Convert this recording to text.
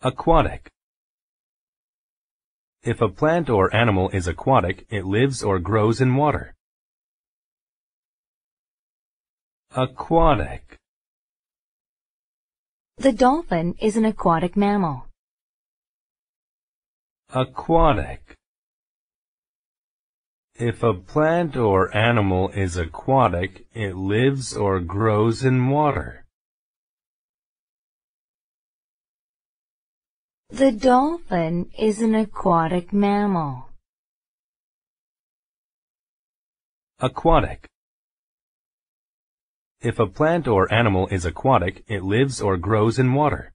Aquatic. If a plant or animal is aquatic, it lives or grows in water. Aquatic. The dolphin is an aquatic mammal. Aquatic. If a plant or animal is aquatic, it lives or grows in water. The dolphin is an aquatic mammal. Aquatic. If a plant or animal is aquatic, it lives or grows in water.